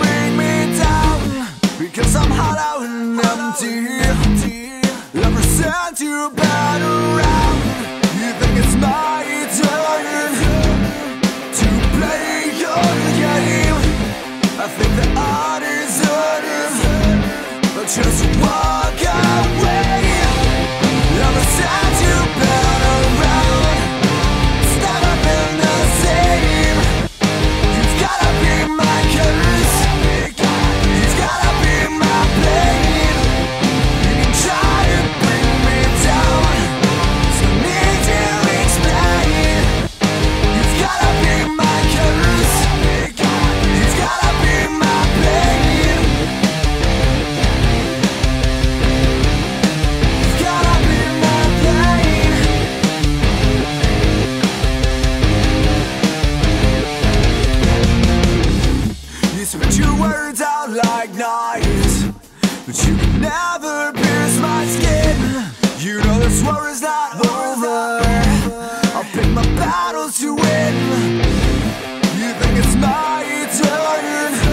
bring me down, because I'm hollow and empty. Ever since you've been around, you think it's my turn to play your game. I think that I deserve, but just walk away. Ever since you've been around, it's never been the same. You've gotta be my curse, you've gotta be my pain. You can try to bring me down, there's no need to explain. You've gotta be my curse, you've gotta be my pain. You've gotta be my pain. You spit your words out like knives, but you can never pierce my skin. You know this war is not over, I'll pick my battles to win. You think it's my turn